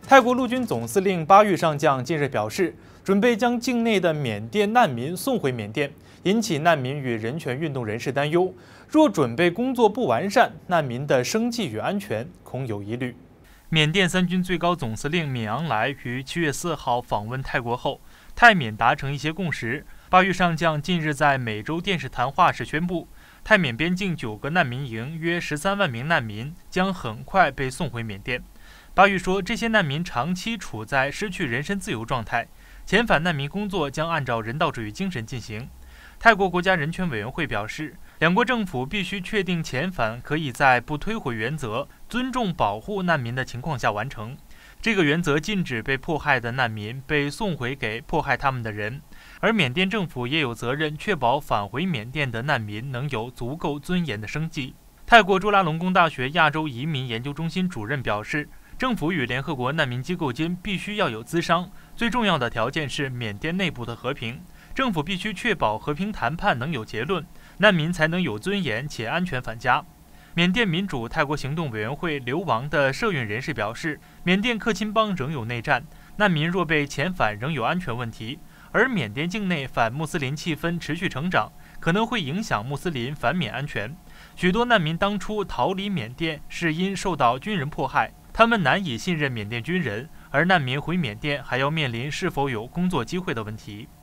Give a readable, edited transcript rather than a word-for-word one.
泰国陆军总司令巴育上将近日表示，准备将境内的缅甸难民送回缅甸，引起难民与人权运动人士担忧。若准备工作不完善，难民的生计与安全恐有疑虑。缅甸三军最高总司令敏昂莱于7月4号访问泰国后，泰缅达成一些共识。巴育上将近日在美洲电视谈话时宣布，泰缅边境9个难民营约13万名难民将很快被送回缅甸。巴育说，这些难民长期处在失去人身自由状态，遣返难民工作将按照人道主义精神进行。泰国国家人权委员会表示，两国政府必须确定遣返可以在不推回原则、尊重保护难民的情况下完成。这个原则禁止被迫害的难民被送回给迫害他们的人，而缅甸政府也有责任确保返回缅甸的难民能有足够尊严的生计。泰国朱拉隆功大学亚洲移民研究中心主任表示，政府与联合国难民机构间必须要有咨商，最重要的条件是缅甸内部的和平。政府必须确保和平谈判能有结论，难民才能有尊严且安全返家。缅甸民主泰国行动委员会流亡的社运人士表示，缅甸克钦邦仍有内战，难民若被遣返仍有安全问题，而缅甸境内反穆斯林气氛持续成长，可能会影响穆斯林反缅安全。许多难民当初逃离缅甸是因受到军人迫害，他们难以信任缅甸军人，而难民回缅甸还要面临是否有工作机会的问题。